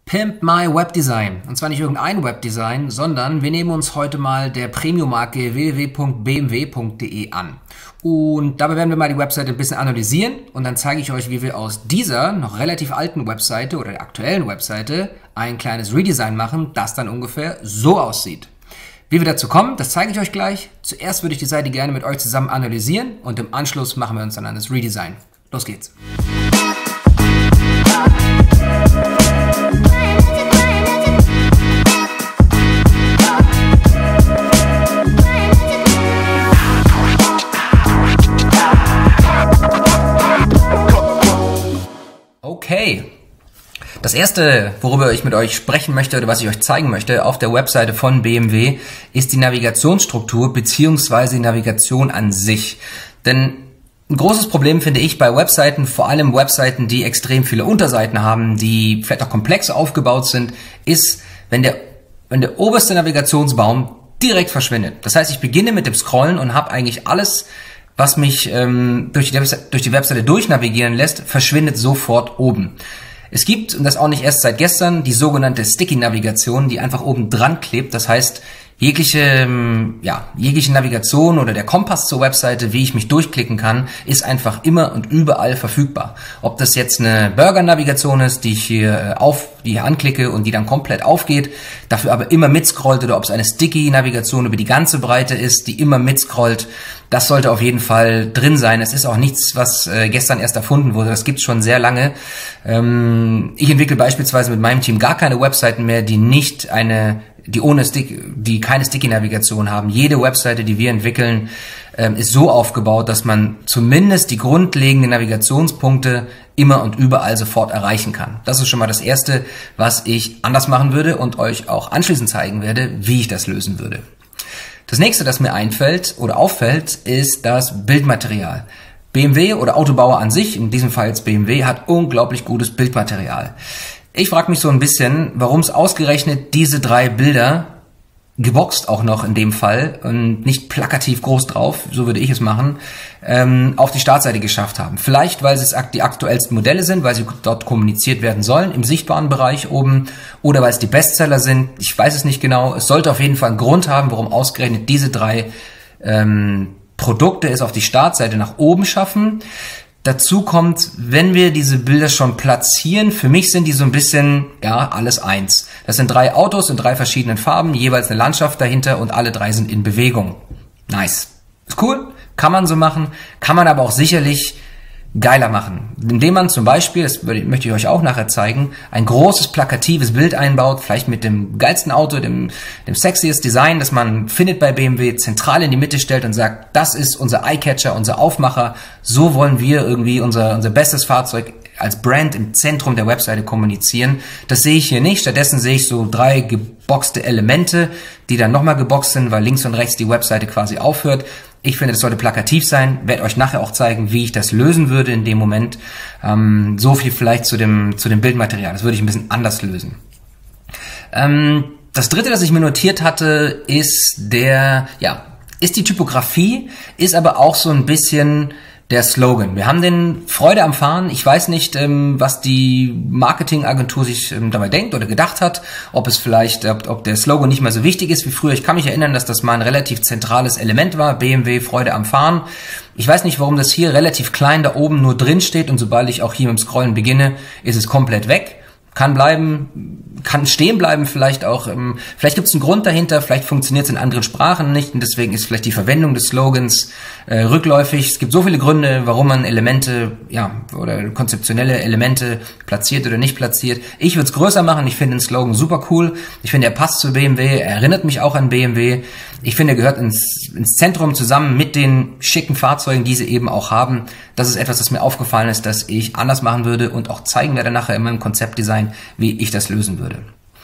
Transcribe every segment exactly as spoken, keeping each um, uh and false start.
Pimp My Webdesign. Und zwar nicht irgendein Webdesign, sondern wir nehmen uns heute mal der Premium-Marke w w w punkt b m w punkt d e an. Und dabei werden wir mal die Webseite ein bisschen analysieren und dann zeige ich euch, wie wir aus dieser noch relativ alten Webseite oder der aktuellen Webseite ein kleines Redesign machen, das dann ungefähr so aussieht. Wie wir dazu kommen, das zeige ich euch gleich. Zuerst würde ich die Seite gerne mit euch zusammen analysieren und im Anschluss machen wir uns dann an das Redesign. Los geht's! Okay, das erste, worüber ich mit euch sprechen möchte oder was ich euch zeigen möchte auf der Webseite von B M W, ist die Navigationsstruktur bzw. die Navigation an sich. Denn ein großes Problem finde ich bei Webseiten, vor allem Webseiten, die extrem viele Unterseiten haben, die vielleicht auch komplex aufgebaut sind, ist, wenn der, wenn der oberste Navigationsbaum direkt verschwindet. Das heißt, ich beginne mit dem Scrollen und habe eigentlich alles, was mich ähm, durch, die Webseite, durch die Webseite durchnavigieren lässt, verschwindet sofort oben. Es gibt, und das auch nicht erst seit gestern, die sogenannte Sticky-Navigation, die einfach oben dran klebt. Das heißt, jegliche, ja, jegliche Navigation oder der Kompass zur Webseite, wie ich mich durchklicken kann, ist einfach immer und überall verfügbar. Ob das jetzt eine Burger-Navigation ist, die ich hier auf, die hier anklicke und die dann komplett aufgeht, dafür aber immer mitscrollt, oder ob es eine Sticky-Navigation über die ganze Breite ist, die immer mitscrollt, das sollte auf jeden Fall drin sein. Es ist auch nichts, was äh, gestern erst erfunden wurde. Das gibt's schon sehr lange. Ähm, ich entwickle beispielsweise mit meinem Team gar keine Webseiten mehr, die nicht eine, die ohne Stick, die keine Sticky-Navigation haben. Jede Webseite, die wir entwickeln, ähm, ist so aufgebaut, dass man zumindest die grundlegenden Navigationspunkte immer und überall sofort erreichen kann. Das ist schon mal das Erste, was ich anders machen würde und euch auch anschließend zeigen werde, wie ich das lösen würde. Das nächste, das mir einfällt oder auffällt, ist das Bildmaterial. B M W oder Autobauer an sich, in diesem Fall jetzt B M W, hat unglaublich gutes Bildmaterial. Ich frage mich so ein bisschen, warum es ausgerechnet diese drei Bilder, geboxt auch noch in dem Fall und nicht plakativ groß drauf, so würde ich es machen, ähm, auf die Startseite geschafft haben. Vielleicht, weil es die aktuellsten Modelle sind, weil sie dort kommuniziert werden sollen, im sichtbaren Bereich oben, oder weil es die Bestseller sind. Ich weiß es nicht genau. Es sollte auf jeden Fall einen Grund haben, warum ausgerechnet diese drei ähm, Produkte es auf die Startseite nach oben schaffen. Dazu kommt, wenn wir diese Bilder schon platzieren, für mich sind die so ein bisschen, ja, alles eins. Das sind drei Autos in drei verschiedenen Farben, jeweils eine Landschaft dahinter und alle drei sind in Bewegung. Nice. Ist cool, kann man so machen, kann man aber auch sicherlich geiler machen. Indem man zum Beispiel, das möchte ich euch auch nachher zeigen, ein großes plakatives Bild einbaut, vielleicht mit dem geilsten Auto, dem, dem sexiest Design, das man findet bei B M W, zentral in die Mitte stellt und sagt, das ist unser Eyecatcher, unser Aufmacher, so wollen wir irgendwie unser, unser bestes Fahrzeug als Brand im Zentrum der Webseite kommunizieren. Das sehe ich hier nicht. Stattdessen sehe ich so drei geboxte Elemente, die dann nochmal geboxt sind, weil links und rechts die Webseite quasi aufhört. Ich finde, das sollte plakativ sein. Werde euch nachher auch zeigen, wie ich das lösen würde in dem Moment. Ähm, so viel vielleicht zu dem, zu dem Bildmaterial. Das würde ich ein bisschen anders lösen. Ähm, das dritte, das ich mir notiert hatte, ist der, ja, ist die Typografie, ist aber auch so ein bisschen der Slogan. Wir haben den Freude am Fahren. Ich weiß nicht, ähm, was die Marketingagentur sich ähm, dabei denkt oder gedacht hat, ob es vielleicht, ob, ob der Slogan nicht mehr so wichtig ist wie früher. Ich kann mich erinnern, dass das mal ein relativ zentrales Element war. B M W, Freude am Fahren. Ich weiß nicht, warum das hier relativ klein da oben nur drin steht und sobald ich auch hier mit dem Scrollen beginne, ist es komplett weg. Kann bleiben, kann stehen bleiben, vielleicht auch, ähm, vielleicht gibt es einen Grund dahinter, vielleicht funktioniert es in anderen Sprachen nicht und deswegen ist vielleicht die Verwendung des Slogans äh, rückläufig. Es gibt so viele Gründe, warum man Elemente, ja, oder konzeptionelle Elemente platziert oder nicht platziert. Ich würde es größer machen, ich finde den Slogan super cool, ich finde, er passt zu B M W, er erinnert mich auch an B M W. Ich finde, er gehört ins, ins Zentrum zusammen mit den schicken Fahrzeugen, die sie eben auch haben. Das ist etwas, das mir aufgefallen ist, dass ich anders machen würde und auch zeigen werde nachher in meinem Konzeptdesign, wie ich das lösen würde.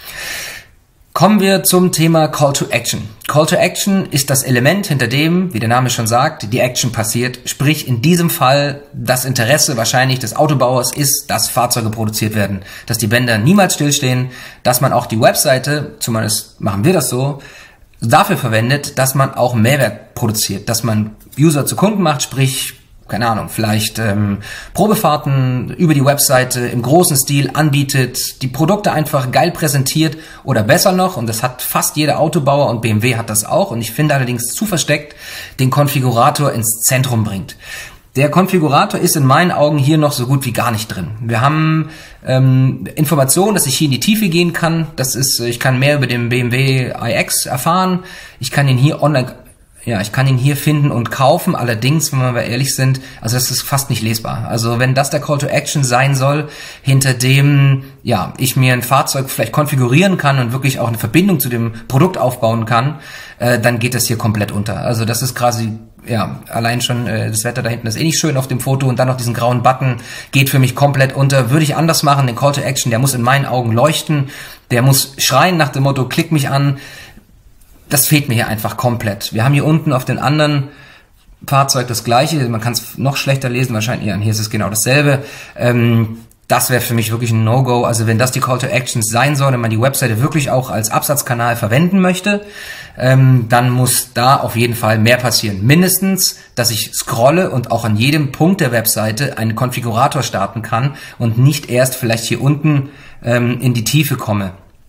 Kommen wir zum Thema Call to Action. Call to Action ist das Element, hinter dem, wie der Name schon sagt, die Action passiert. Sprich, in diesem Fall das Interesse wahrscheinlich des Autobauers ist, dass Fahrzeuge produziert werden, dass die Bänder niemals stillstehen, dass man auch die Webseite, zumindest machen wir das so, dafür verwendet, dass man auch Mehrwert produziert, dass man User zu Kunden macht, sprich keine Ahnung, vielleicht ähm, Probefahrten über die Webseite im großen Stil anbietet, die Produkte einfach geil präsentiert oder besser noch, und das hat fast jeder Autobauer und B M W hat das auch, und ich finde allerdings zu versteckt, den Konfigurator ins Zentrum bringt. Der Konfigurator ist in meinen Augen hier noch so gut wie gar nicht drin. Wir haben ähm, Informationen, dass ich hier in die Tiefe gehen kann. Das ist, ich kann mehr über den B M W i X erfahren. Ich kann ihn hier online Ja, ich kann ihn hier finden und kaufen, allerdings, wenn wir mal ehrlich sind, also das ist fast nicht lesbar. Also wenn das der Call to Action sein soll, hinter dem, ja, ich mir ein Fahrzeug vielleicht konfigurieren kann und wirklich auch eine Verbindung zu dem Produkt aufbauen kann, äh, dann geht das hier komplett unter. Also das ist quasi, ja, allein schon äh, das Wetter da hinten ist eh nicht schön auf dem Foto, und dann noch diesen grauen Button geht für mich komplett unter. Würde ich anders machen, den Call to Action, der muss in meinen Augen leuchten, der muss schreien nach dem Motto, klick mich an. Das fehlt mir hier einfach komplett. Wir haben hier unten auf den anderen Fahrzeug das gleiche, man kann es noch schlechter lesen, wahrscheinlich, ja, hier ist es genau dasselbe. Ähm, das wäre für mich wirklich ein No-Go. Also wenn das die Call to Actions sein soll, wenn man die Webseite wirklich auch als Absatzkanal verwenden möchte, ähm, dann muss da auf jeden Fall mehr passieren. Mindestens, dass ich scrolle und auch an jedem Punkt der Webseite einen Konfigurator starten kann und nicht erst vielleicht hier unten ähm, in die Tiefe komme.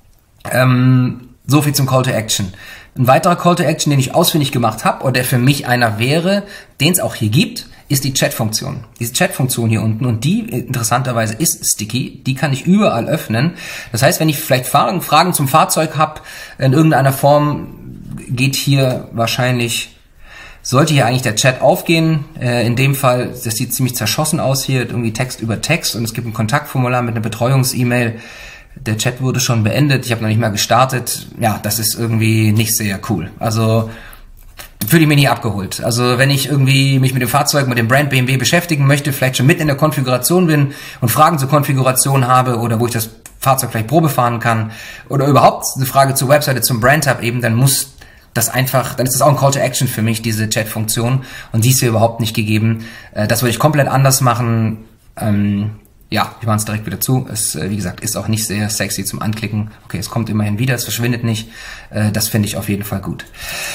Ähm, so viel zum Call to Action. Ein weiterer Call to Action, den ich ausfindig gemacht habe, oder der für mich einer wäre, den es auch hier gibt, ist die Chat-Funktion. Diese Chat-Funktion hier unten, und die interessanterweise ist sticky, die kann ich überall öffnen. Das heißt, wenn ich vielleicht Fragen, Fragen zum Fahrzeug habe, in irgendeiner Form, geht hier wahrscheinlich, sollte hier eigentlich der Chat aufgehen. Äh, in dem Fall, das sieht ziemlich zerschossen aus hier, irgendwie Text über Text, und es gibt ein Kontaktformular mit einer Betreuungs-E-Mail. Der Chat wurde schon beendet, ich habe noch nicht mal gestartet. Ja, das ist irgendwie nicht sehr cool. Also fühle ich mich nicht abgeholt. Also wenn ich irgendwie mich mit dem Fahrzeug, mit dem Brand B M W beschäftigen möchte, vielleicht schon mitten in der Konfiguration bin und Fragen zur Konfiguration habe, oder wo ich das Fahrzeug vielleicht Probe fahren kann, oder überhaupt eine Frage zur Webseite, zum Brand habe eben, dann muss das einfach, dann ist das auch ein Call to Action für mich, diese Chat-Funktion, und die ist hier überhaupt nicht gegeben. Das würde ich komplett anders machen. Ähm, Ja, wir machen es direkt wieder zu. Es, wie gesagt, ist auch nicht sehr sexy zum Anklicken. Okay, es kommt immerhin wieder, es verschwindet nicht. Das finde ich auf jeden Fall gut.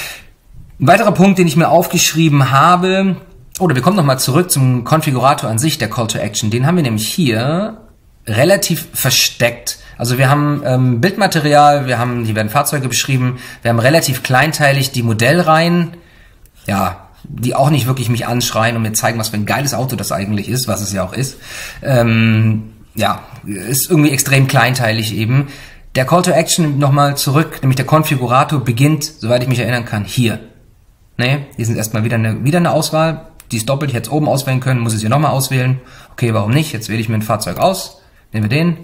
Ein weiterer Punkt, den ich mir aufgeschrieben habe, oder wir kommen nochmal zurück zum Konfigurator an sich, der Call to Action. Den haben wir nämlich hier relativ versteckt. Also wir haben ähm, Bildmaterial, wir haben, hier werden Fahrzeuge beschrieben, wir haben relativ kleinteilig die Modellreihen, ja, die auch nicht wirklich mich anschreien und mir zeigen, was für ein geiles Auto das eigentlich ist, was es ja auch ist. Ähm, ja, ist irgendwie extrem kleinteilig eben. Der Call to Action nochmal zurück, nämlich der Konfigurator beginnt, soweit ich mich erinnern kann, hier. Ne, hier sind erstmal wieder eine, wieder eine Auswahl. Die ist doppelt, ich hätte es oben auswählen können, muss ich sie nochmal auswählen. Okay, warum nicht? Jetzt wähle ich mir ein Fahrzeug aus, nehmen wir den.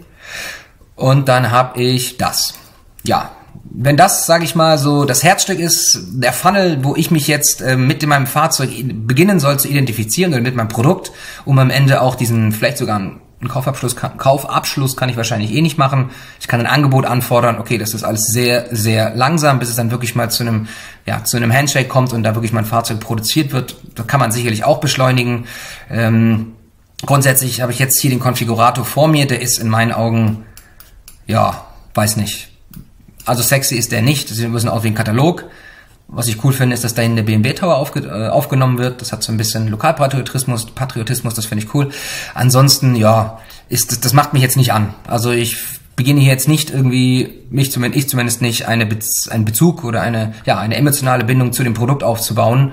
Und dann habe ich das. Ja. Wenn das, sage ich mal, so das Herzstück ist, der Funnel, wo ich mich jetzt äh, mit meinem Fahrzeug beginnen soll zu identifizieren oder mit meinem Produkt, um am Ende auch diesen, vielleicht sogar einen Kaufabschluss, Kaufabschluss kann ich wahrscheinlich eh nicht machen. Ich kann ein Angebot anfordern. Okay, das ist alles sehr, sehr langsam, bis es dann wirklich mal zu einem, ja, zu einem Handshake kommt und da wirklich mein Fahrzeug produziert wird. Da kann man sicherlich auch beschleunigen. Ähm, grundsätzlich habe ich jetzt hier den Konfigurator vor mir. Der ist in meinen Augen, ja, weiß nicht. Also sexy ist der nicht, das sieht ein bisschen aus wie ein Katalog. Was ich cool finde, ist, dass da in der B M W Tower aufge äh, aufgenommen wird. Das hat so ein bisschen Lokalpatriotismus, Patriotismus, das finde ich cool. Ansonsten, ja, ist das, das macht mich jetzt nicht an. Also ich beginne hier jetzt nicht irgendwie, mich zumindest, ich zumindest nicht, eine Be einen Bezug oder eine, ja, eine emotionale Bindung zu dem Produkt aufzubauen.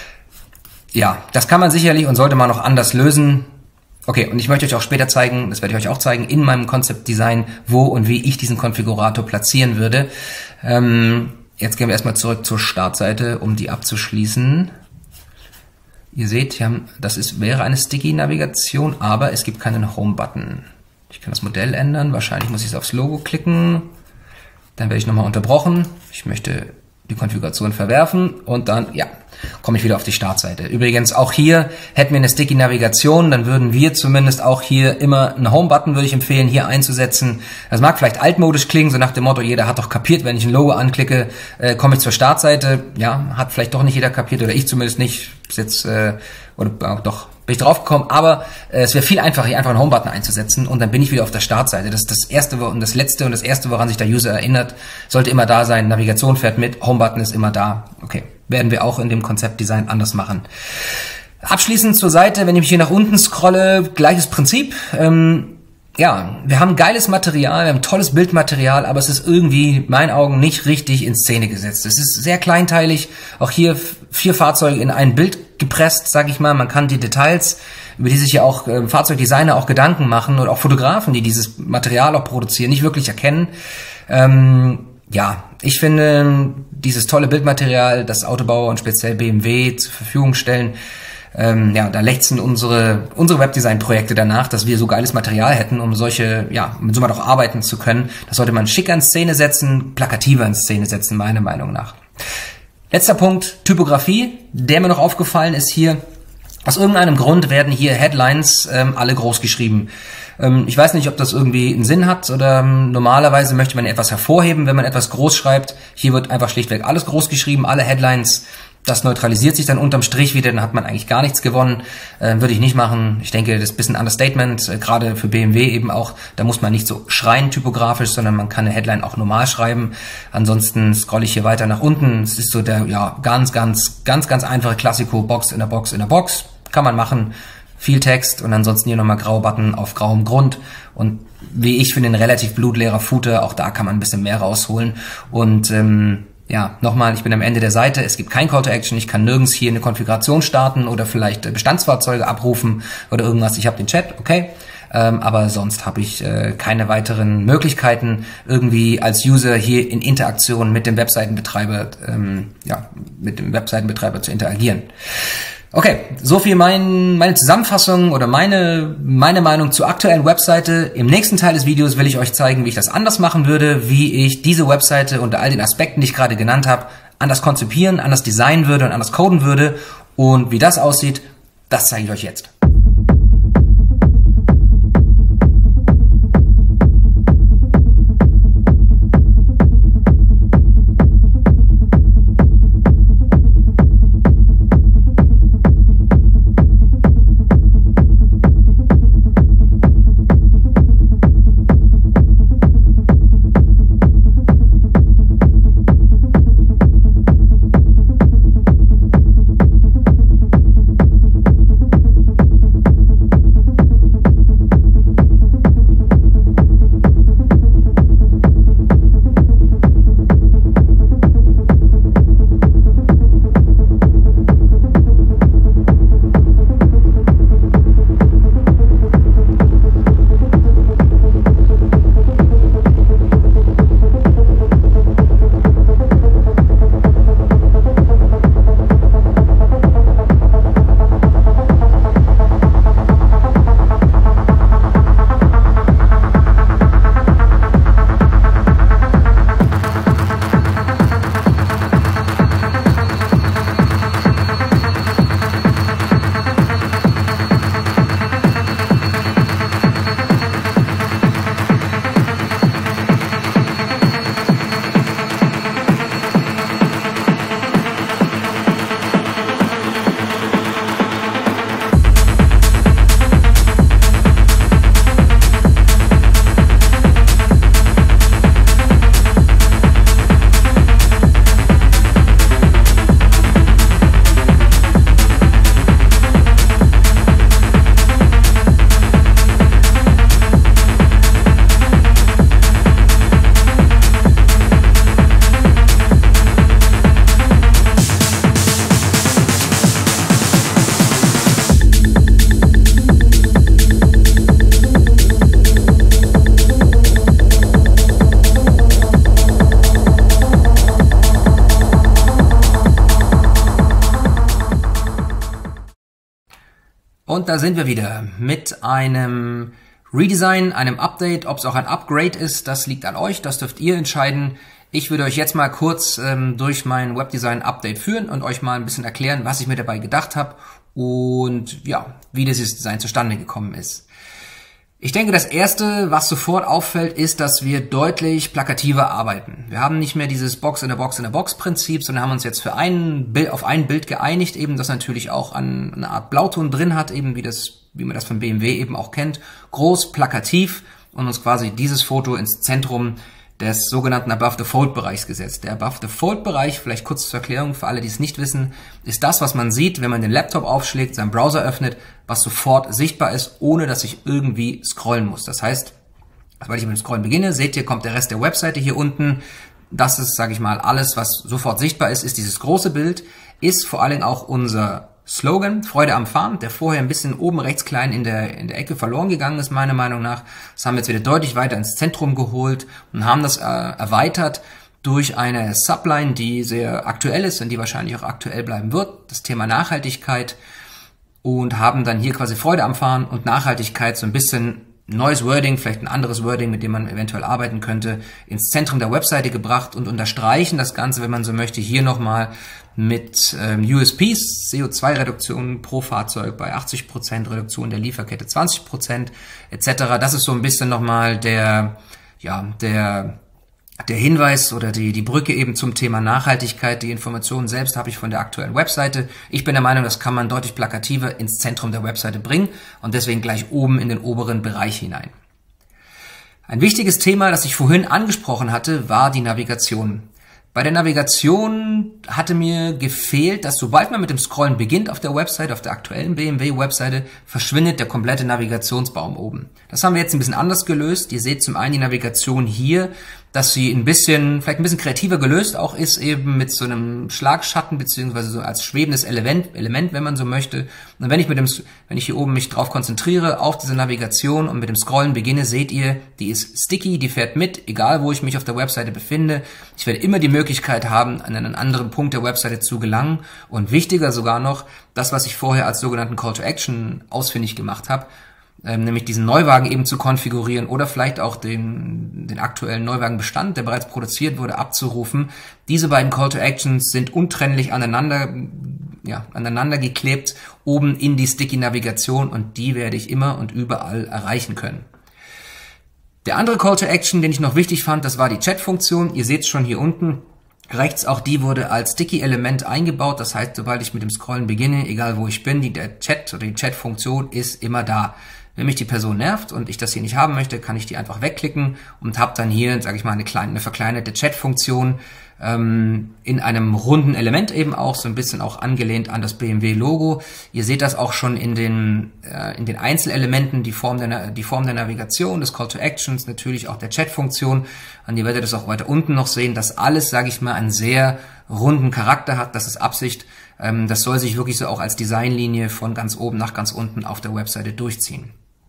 Ja, das kann man sicherlich und sollte man noch anders lösen. Okay, und ich möchte euch auch später zeigen, das werde ich euch auch zeigen, in meinem Concept Design, wo und wie ich diesen Konfigurator platzieren würde. Ähm, jetzt gehen wir erstmal zurück zur Startseite, um die abzuschließen. Ihr seht, hier haben, das ist, wäre eine Sticky-Navigation, aber es gibt keinen Home-Button. Ich kann das Modell ändern, wahrscheinlich muss ich aufs Logo klicken. Dann werde ich nochmal unterbrochen. Ich möchte die Konfiguration verwerfen und dann, ja, komme ich wieder auf die Startseite. Übrigens, auch hier hätten wir eine Sticky-Navigation, dann würden wir zumindest auch hier immer einen Home-Button, würde ich empfehlen, hier einzusetzen. Das mag vielleicht altmodisch klingen, so nach dem Motto, jeder hat doch kapiert, wenn ich ein Logo anklicke, äh, komme ich zur Startseite. Ja, hat vielleicht doch nicht jeder kapiert, oder ich zumindest nicht. Bis jetzt, äh, oder äh, doch, bin ich drauf gekommen, aber äh, es wäre viel einfacher, hier einfach einen Home-Button einzusetzen und dann bin ich wieder auf der Startseite. Das ist das erste und das letzte und das erste, woran sich der User erinnert, sollte immer da sein. Navigation fährt mit, Home-Button ist immer da. Okay, werden wir auch in dem Konzeptdesign anders machen. Abschließend zur Seite, wenn ich hier nach unten scrolle, gleiches Prinzip. Ähm, ja, wir haben geiles Material, wir haben tolles Bildmaterial, aber es ist irgendwie, in meinen Augen, nicht richtig in Szene gesetzt. Es ist sehr kleinteilig, auch hier vier Fahrzeuge in ein Bild gepresst, sage ich mal. Man kann die Details, über die sich ja auch äh, Fahrzeugdesigner auch Gedanken machen oder auch Fotografen, die dieses Material auch produzieren, nicht wirklich erkennen. Ähm, ja, ich finde, dieses tolle Bildmaterial, das Autobauer und speziell B M W zur Verfügung stellen, Ähm, ja, da lechzen unsere unsere Webdesign-Projekte danach, dass wir so geiles Material hätten, um solche, ja, mit so mal auch arbeiten zu können. Das sollte man schicker in Szene setzen, plakativer in Szene setzen, meiner Meinung nach. Letzter Punkt, Typografie, der mir noch aufgefallen ist hier. Aus irgendeinem Grund werden hier Headlines ähm, alle groß geschrieben. Ähm, ich weiß nicht, ob das irgendwie einen Sinn hat oder ähm, normalerweise möchte man etwas hervorheben, wenn man etwas groß schreibt. Hier wird einfach schlichtweg alles groß geschrieben, alle Headlines. Das neutralisiert sich dann unterm Strich wieder, dann hat man eigentlich gar nichts gewonnen. Äh, würde ich nicht machen. Ich denke, das ist ein bisschen Understatement, äh, gerade für B M W eben auch. Da muss man nicht so schreien typografisch, sondern man kann eine Headline auch normal schreiben. Ansonsten scrolle ich hier weiter nach unten. Es ist so der, ja, ganz, ganz, ganz, ganz einfache Klassiko, Box in der Box in der Box. Kann man machen. Viel Text und ansonsten hier nochmal grauer Button auf grauem Grund. Und wie ich finde, ein relativ blutleerer Footer. Auch da kann man ein bisschen mehr rausholen. Und, ähm, ja, nochmal, ich bin am Ende der Seite, es gibt kein Call to Action, ich kann nirgends hier eine Konfiguration starten oder vielleicht Bestandsfahrzeuge abrufen oder irgendwas, ich habe den Chat, okay, ähm, aber sonst habe ich äh, keine weiteren Möglichkeiten, irgendwie als User hier in Interaktion mit dem Webseitenbetreiber, ähm, ja, mit dem Webseitenbetreiber zu interagieren. Okay, so viel mein, meine Zusammenfassung oder meine, meine Meinung zur aktuellen Webseite. Im nächsten Teil des Videos will ich euch zeigen, wie ich das anders machen würde, wie ich diese Webseite unter all den Aspekten, die ich gerade genannt habe, anders konzipieren, anders designen würde und anders coden würde. Und wie das aussieht, das zeige ich euch jetzt. Und da sind wir wieder mit einem Redesign, einem Update. Ob es auch ein Upgrade ist, das liegt an euch, das dürft ihr entscheiden. Ich würde euch jetzt mal kurz ähm, durch mein Webdesign-Update führen und euch mal ein bisschen erklären, was ich mir dabei gedacht habe und ja, wie dieses Design zustande gekommen ist. Ich denke, das Erste, was sofort auffällt, ist, dass wir deutlich plakativer arbeiten. Wir haben nicht mehr dieses Box in der Box in der Box Prinzip, sondern haben uns jetzt für ein Bild, auf ein Bild geeinigt, eben das natürlich auch an, eine Art Blauton drin hat, eben wie das, wie man das von B M W eben auch kennt. Groß, plakativ und uns quasi dieses Foto ins Zentrum des sogenannten Above-the-Fold-Bereichs gesetzt. Der Above-the-Fold-Bereich, vielleicht kurz zur Erklärung für alle, die es nicht wissen, ist das, was man sieht, wenn man den Laptop aufschlägt, seinen Browser öffnet, was sofort sichtbar ist, ohne dass ich irgendwie scrollen muss. Das heißt, sobald ich mit dem Scrollen beginne, seht ihr, kommt der Rest der Webseite hier unten. Das ist, sage ich mal, alles, was sofort sichtbar ist, ist dieses große Bild, ist vor allen Dingen auch unser Slogan, Freude am Fahren, der vorher ein bisschen oben rechts klein in der, in der Ecke verloren gegangen ist, meiner Meinung nach. Das haben wir jetzt wieder deutlich weiter ins Zentrum geholt und haben das äh, erweitert durch eine Subline, die sehr aktuell ist und die wahrscheinlich auch aktuell bleiben wird, das Thema Nachhaltigkeit, und haben dann hier quasi Freude am Fahren und Nachhaltigkeit, so ein bisschen neues Wording, vielleicht ein anderes Wording, mit dem man eventuell arbeiten könnte, ins Zentrum der Webseite gebracht und unterstreichen das Ganze, wenn man so möchte, hier nochmal mit ähm, U S Ps, C O zwei Reduktion pro Fahrzeug bei achtzig Prozent, Reduktion der Lieferkette zwanzig Prozent et cetera. Das ist so ein bisschen nochmal der, ja, der, der Hinweis oder die, die Brücke eben zum Thema Nachhaltigkeit. Die Informationen selbst habe ich von der aktuellen Webseite. Ich bin der Meinung, das kann man deutlich plakativer ins Zentrum der Webseite bringen und deswegen gleich oben in den oberen Bereich hinein. Ein wichtiges Thema, das ich vorhin angesprochen hatte, war die Navigation. Bei der Navigation hatte mir gefehlt, dass sobald man mit dem Scrollen beginnt auf der Website, auf der aktuellen B M W-Webseite, verschwindet der komplette Navigationsbaum oben. Das haben wir jetzt ein bisschen anders gelöst. Ihr seht zum einen die Navigation hier, dass sie ein bisschen, vielleicht ein bisschen kreativer gelöst auch ist, eben mit so einem Schlagschatten, beziehungsweise so als schwebendes Element, Element, wenn man so möchte. Und wenn ich mit dem, wenn ich hier oben mich drauf konzentriere, auf diese Navigation und mit dem Scrollen beginne, seht ihr, die ist sticky, die fährt mit, egal wo ich mich auf der Webseite befinde. Ich werde immer die Möglichkeit haben, an einen anderen Punkt der Webseite zu gelangen. Und wichtiger sogar noch, das, was ich vorher als sogenannten Call to Action ausfindig gemacht habe, Ähm, nämlich diesen Neuwagen eben zu konfigurieren oder vielleicht auch den, den aktuellen Neuwagenbestand, der bereits produziert wurde, abzurufen. Diese beiden Call to Actions sind untrennlich aneinander, ja, aneinander geklebt, oben in die Sticky Navigation, und die werde ich immer und überall erreichen können. Der andere Call to Action, den ich noch wichtig fand, das war die Chat-Funktion. Ihr seht es schon hier unten. Rechts, auch die wurde als Sticky-Element eingebaut. Das heißt, sobald ich mit dem Scrollen beginne, egal wo ich bin, die, der Chat oder die Chat-Funktion ist immer da. Wenn mich die Person nervt und ich das hier nicht haben möchte, kann ich die einfach wegklicken und habe dann hier, sage ich mal, eine kleine, eine verkleinerte Chat-Funktion ähm, in einem runden Element eben auch, so ein bisschen auch angelehnt an das B M W-Logo. Ihr seht das auch schon in den äh, in den Einzelelementen, die Form der die Form der Navigation, des Call to Actions, natürlich auch der Chat-Funktion. Und ihr werdet das auch weiter unten noch sehen, dass alles, sage ich mal, einen sehr runden Charakter hat. Das ist Absicht. Ähm, das soll sich wirklich so auch als Designlinie von ganz oben nach ganz unten auf der Webseite durchziehen.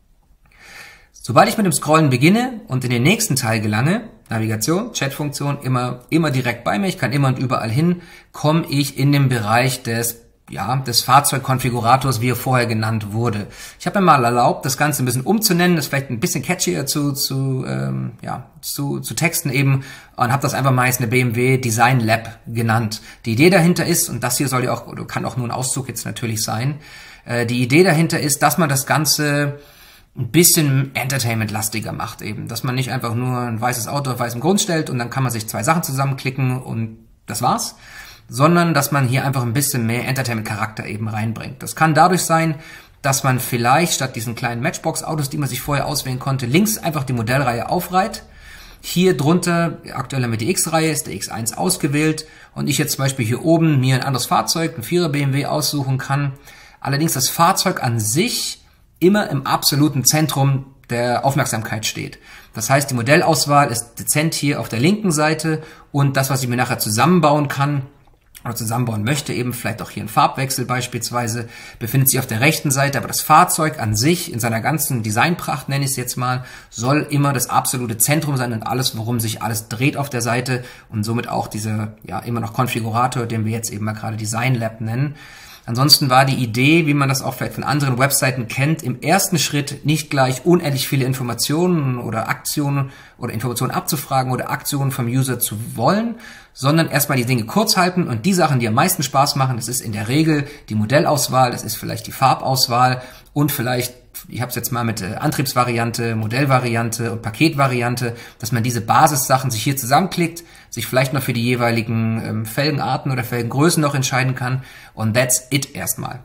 Sobald ich mit dem Scrollen beginne und in den nächsten Teil gelange, Navigation, Chat-Funktion, immer, immer direkt bei mir, ich kann immer und überall hin, komme ich in den Bereich des, ja, des Fahrzeugkonfigurators, wie er vorher genannt wurde. Ich habe mir mal erlaubt, das Ganze ein bisschen umzunennen, das vielleicht ein bisschen catchier zu, zu, ähm, ja, zu, zu texten eben, und habe das einfach mal jetzt eine B M W Design Lab genannt. Die Idee dahinter ist, und das hier soll ja auch, oder kann auch nur ein Auszug jetzt natürlich sein, äh, die Idee dahinter ist, dass man das Ganze ein bisschen Entertainment-lastiger macht eben, dass man nicht einfach nur ein weißes Auto auf weißem Grund stellt und dann kann man sich zwei Sachen zusammenklicken und das war's, sondern dass man hier einfach ein bisschen mehr Entertainment-Charakter eben reinbringt. Das kann dadurch sein, dass man vielleicht statt diesen kleinen Matchbox-Autos, die man sich vorher auswählen konnte, links einfach die Modellreihe aufreiht. Hier drunter, aktuell haben wir die X-Reihe, ist der X eins ausgewählt und ich jetzt zum Beispiel hier oben mir ein anderes Fahrzeug, ein Vierer B M W aussuchen kann. Allerdings das Fahrzeug an sich immer im absoluten Zentrum der Aufmerksamkeit steht. Das heißt, die Modellauswahl ist dezent hier auf der linken Seite und das, was ich mir nachher zusammenbauen kann oder zusammenbauen möchte, eben vielleicht auch hier ein Farbwechsel beispielsweise, befindet sich auf der rechten Seite, aber das Fahrzeug an sich in seiner ganzen Designpracht, nenne ich es jetzt mal, soll immer das absolute Zentrum sein und alles, worum sich alles dreht auf der Seite und somit auch dieser, ja, immer noch Konfigurator, den wir jetzt eben mal gerade Design Lab nennen. Ansonsten war die Idee, wie man das auch vielleicht von anderen Webseiten kennt, im ersten Schritt nicht gleich unendlich viele Informationen oder Aktionen oder Informationen abzufragen oder Aktionen vom User zu wollen, sondern erstmal die Dinge kurz halten und die Sachen, die am meisten Spaß machen, das ist in der Regel die Modellauswahl, das ist vielleicht die Farbauswahl und vielleicht, ich habe es jetzt mal mit äh, Antriebsvariante, Modellvariante und Paketvariante, dass man diese Basissachen sich hier zusammenklickt, sich vielleicht noch für die jeweiligen ähm, Felgenarten oder Felgengrößen noch entscheiden kann und that's it erstmal.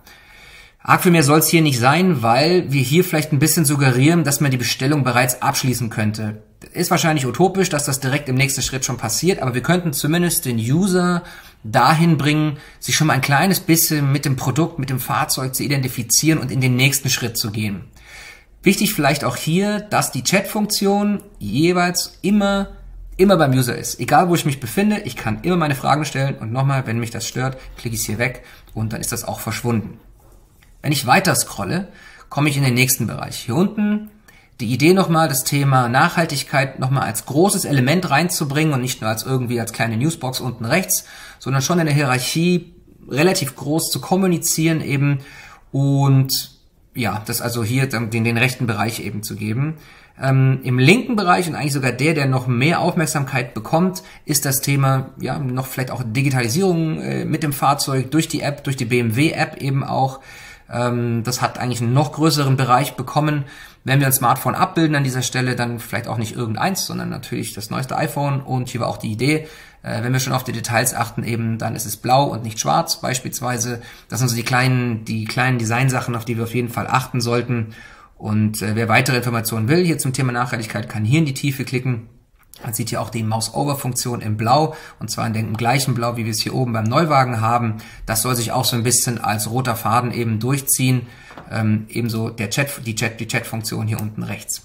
Arg viel mehr soll es hier nicht sein, weil wir hier vielleicht ein bisschen suggerieren, dass man die Bestellung bereits abschließen könnte. Ist wahrscheinlich utopisch, dass das direkt im nächsten Schritt schon passiert, aber wir könnten zumindest den User dahin bringen, sich schon mal ein kleines bisschen mit dem Produkt, mit dem Fahrzeug zu identifizieren und in den nächsten Schritt zu gehen. Wichtig vielleicht auch hier, dass die Chat-Funktion jeweils immer, immer beim User ist. Egal, wo ich mich befinde, ich kann immer meine Fragen stellen und nochmal, wenn mich das stört, klicke ich es hier weg und dann ist das auch verschwunden. Wenn ich weiter scrolle, komme ich in den nächsten Bereich. Hier unten die Idee nochmal, das Thema Nachhaltigkeit nochmal als großes Element reinzubringen und nicht nur als irgendwie als kleine Newsbox unten rechts, sondern schon in der Hierarchie relativ groß zu kommunizieren eben und ja, das also hier den, den rechten Bereich eben zu geben. Ähm, im linken Bereich und eigentlich sogar der, der noch mehr Aufmerksamkeit bekommt, ist das Thema, ja, noch vielleicht auch Digitalisierung äh, mit dem Fahrzeug durch die App, durch die B M W-App eben auch. Ähm, das hat eigentlich einen noch größeren Bereich bekommen. Wenn wir ein Smartphone abbilden an dieser Stelle, dann vielleicht auch nicht irgendeins, sondern natürlich das neueste iPhone. Und hier war auch die Idee, äh, wenn wir schon auf die Details achten, eben, dann ist es blau und nicht schwarz beispielsweise. Das sind so die kleinen, die kleinen Designsachen, auf die wir auf jeden Fall achten sollten. Und äh, wer weitere Informationen will hier zum Thema Nachhaltigkeit, kann hier in die Tiefe klicken. Man sieht hier auch die Mouse-Over-Funktion im Blau, und zwar in dem gleichen Blau, wie wir es hier oben beim Neuwagen haben. Das soll sich auch so ein bisschen als roter Faden eben durchziehen. Ähm, ebenso der Chat, die Chat, die Chat-Funktion hier unten rechts.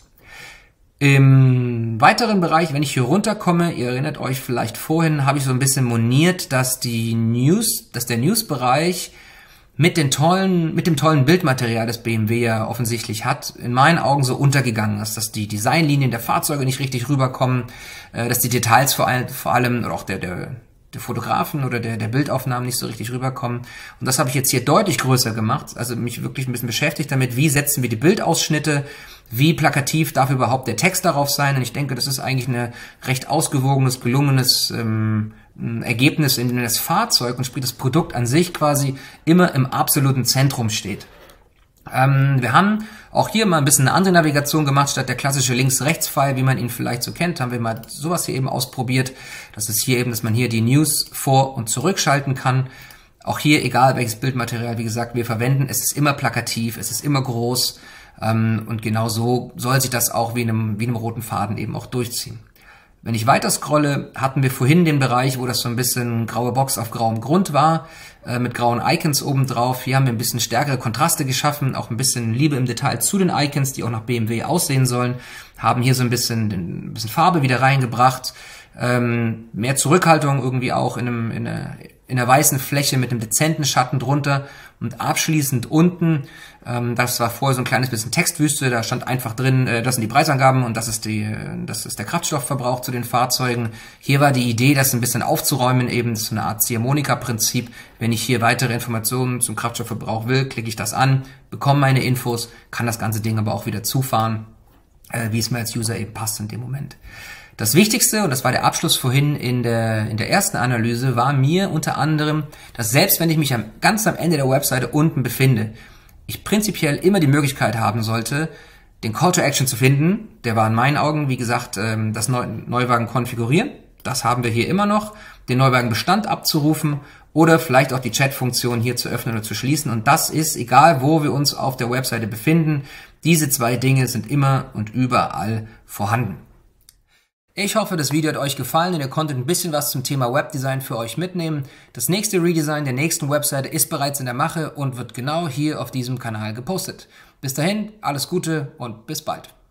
Im weiteren Bereich, wenn ich hier runterkomme, ihr erinnert euch vielleicht vorhin, habe ich so ein bisschen moniert, dass die News, dass der News-Bereich mit den tollen, mit dem tollen Bildmaterial, das B M W ja offensichtlich hat, in meinen Augen so untergegangen ist, dass die Designlinien der Fahrzeuge nicht richtig rüberkommen, äh, dass die Details vor allem, vor allem oder auch der, der, der Fotografen oder der, der Bildaufnahmen nicht so richtig rüberkommen. Und das habe ich jetzt hier deutlich größer gemacht, also mich wirklich ein bisschen beschäftigt damit, wie setzen wir die Bildausschnitte, wie plakativ darf überhaupt der Text darauf sein. Und ich denke, das ist eigentlich ein recht ausgewogenes, gelungenes ähm, Ergebnis, in dem das Fahrzeug und sprich das Produkt an sich quasi immer im absoluten Zentrum steht. Ähm, wir haben auch hier mal ein bisschen eine andere Navigation gemacht, statt der klassische Links-Rechts-Pfeil, wie man ihn vielleicht so kennt, haben wir mal sowas hier eben ausprobiert. Das ist hier eben, dass man hier die News vor- und zurückschalten kann. Auch hier, egal welches Bildmaterial, wie gesagt, wir verwenden, es ist immer plakativ, es ist immer groß, ähm, und genau so soll sich das auch wie in einem, wie in einem roten Faden eben auch durchziehen. Wenn ich weiter scrolle, hatten wir vorhin den Bereich, wo das so ein bisschen graue Box auf grauem Grund war, äh, mit grauen Icons oben drauf. Hier haben wir ein bisschen stärkere Kontraste geschaffen, auch ein bisschen Liebe im Detail zu den Icons, die auch nach B M W aussehen sollen. Haben hier so ein bisschen, ein bisschen Farbe wieder reingebracht, ähm, mehr Zurückhaltung irgendwie auch in, einem, in, einer, in einer weißen Fläche mit einem dezenten Schatten drunter. Und abschließend unten, ähm, das war vorher so ein kleines bisschen Textwüste, da stand einfach drin, äh, das sind die Preisangaben und das ist die, das ist der Kraftstoffverbrauch zu den Fahrzeugen. Hier war die Idee, das ein bisschen aufzuräumen, eben so eine Art Ziehharmonika-Prinzip. Wenn ich hier weitere Informationen zum Kraftstoffverbrauch will, klicke ich das an, bekomme meine Infos, kann das ganze Ding aber auch wieder zufahren, äh, wie es mir als User eben passt in dem Moment. Das Wichtigste, und das war der Abschluss vorhin in der, in der ersten Analyse, war mir unter anderem, dass selbst wenn ich mich am, ganz am Ende der Webseite unten befinde, ich prinzipiell immer die Möglichkeit haben sollte, den Call to Action zu finden. Der war in meinen Augen, wie gesagt, das Neu Neuwagen konfigurieren. Das haben wir hier immer noch. Den Neuwagenbestand abzurufen oder vielleicht auch die Chat-Funktion hier zu öffnen oder zu schließen. Und das ist, egal wo wir uns auf der Webseite befinden, diese zwei Dinge sind immer und überall vorhanden. Ich hoffe, das Video hat euch gefallen und ihr konntet ein bisschen was zum Thema Webdesign für euch mitnehmen. Das nächste Redesign der nächsten Webseite ist bereits in der Mache und wird genau hier auf diesem Kanal gepostet. Bis dahin, alles Gute und bis bald.